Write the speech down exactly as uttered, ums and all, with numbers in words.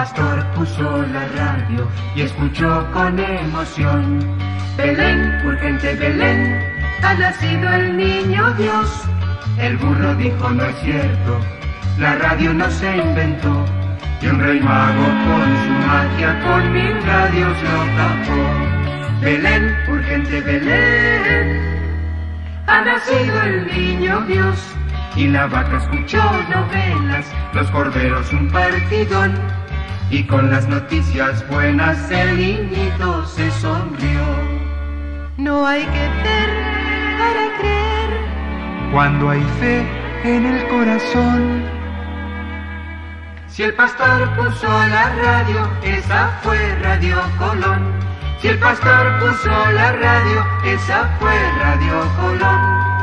pastor puso la radio y escuchó con emoción: Belén, urgente Belén, ha nacido el niño Dios. El burro dijo: no es cierto, la radio no se inventó. Y un rey mago con su magia con mil radios lo tapó. Belén, urgente Belén, ha nacido el niño Dios. Y la vaca escuchó novelas, los corderos un partidón. Y con las noticias buenas el niñito se sonrió. No hay que ver para creer cuando hay fe en el corazón. Si el pastor puso la radio, esa fue Radio Colón. Si el pastor puso la radio, esa fue Radio Colón.